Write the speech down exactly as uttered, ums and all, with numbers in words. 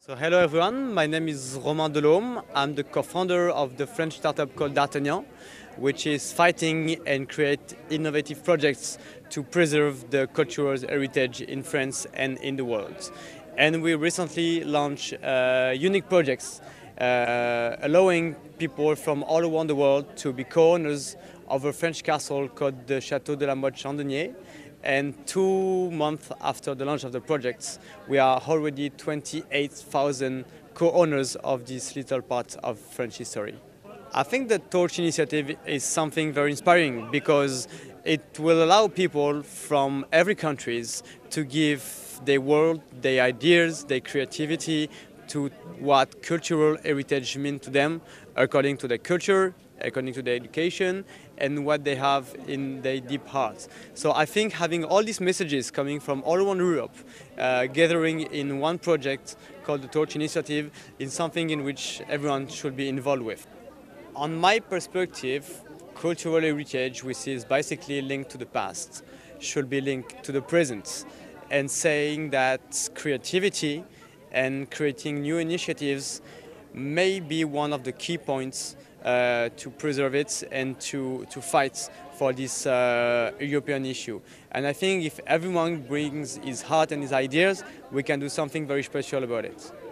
So hello everyone, my name is Romain Delhomme. I'm the co-founder of the French startup called D'Artagnan, which is fighting and create innovative projects to preserve the cultural heritage in France and in the world. And we recently launched uh, unique projects uh, allowing people from all around the world to be co-owners of a French castle called the Château de la Motte Chandonnier. And two months after the launch of the project, we are already twenty-eight thousand co-owners of this little part of French history. I think the Torch initiative is something very inspiring because it will allow people from every countries to give their world, their ideas, their creativity to what cultural heritage means to them according to their culture, according to their education, and what they have in their deep hearts. So I think having all these messages coming from all around Europe, uh, gathering in one project called the Torch Initiative, is something in which everyone should be involved with. On my perspective, cultural heritage, which is basically linked to the past, should be linked to the present, and saying that creativity and creating new initiatives may be one of the key points uh, to preserve it and to, to fight for this uh, European issue. And I think if everyone brings his heart and his ideas, we can do something very special about it.